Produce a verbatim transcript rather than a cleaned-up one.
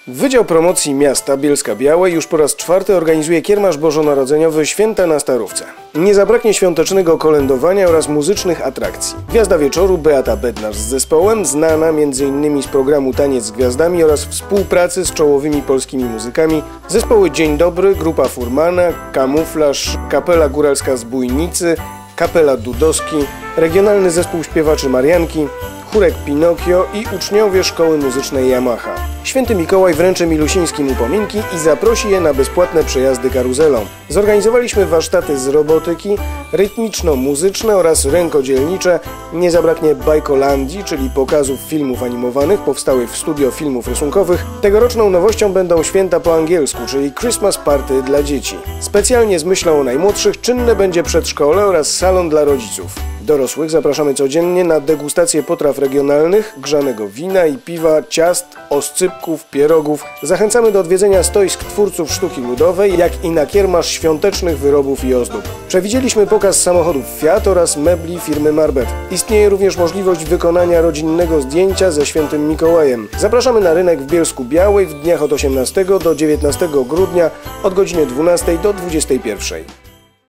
Wydział Promocji Miasta Bielska-Białej już po raz czwarty organizuje kiermasz bożonarodzeniowy Święta na Starówce. Nie zabraknie świątecznego kolędowania oraz muzycznych atrakcji. Gwiazda wieczoru Beata Bednarz z zespołem, znana między innymi z programu Taniec z Gwiazdami oraz współpracy z czołowymi polskimi muzykami, zespoły Dzień Dobry, Grupa Furmana, Kamuflaż, Kapela Góralska z Bójnicy, Kapela Dudowski, Regionalny Zespół Śpiewaczy Marianki, Chórek Pinokio i uczniowie Szkoły Muzycznej Yamaha. Święty Mikołaj wręczy Milusińskim upominki i zaprosi je na bezpłatne przejazdy karuzelą. Zorganizowaliśmy warsztaty z robotyki, rytmiczno-muzyczne oraz rękodzielnicze. Nie zabraknie bajkolandii, czyli pokazów filmów animowanych powstałych w studio filmów rysunkowych. Tegoroczną nowością będą święta po angielsku, czyli Christmas Party dla dzieci. Specjalnie z myślą o najmłodszych czynne będzie przedszkole oraz salon dla rodziców. Dorosłych zapraszamy codziennie na degustację potraw regionalnych, grzanego wina i piwa, ciast, oscypków, pierogów. Zachęcamy do odwiedzenia stoisk twórców sztuki ludowej, jak i na kiermasz świątecznych wyrobów i ozdób. Przewidzieliśmy pokaz samochodów Fiat oraz mebli firmy Marbet. Istnieje również możliwość wykonania rodzinnego zdjęcia ze Świętym Mikołajem. Zapraszamy na rynek w Bielsku-Białej w dniach od osiemnastego do dziewiętnastego grudnia od godziny dwunastej do dwudziestej pierwszej.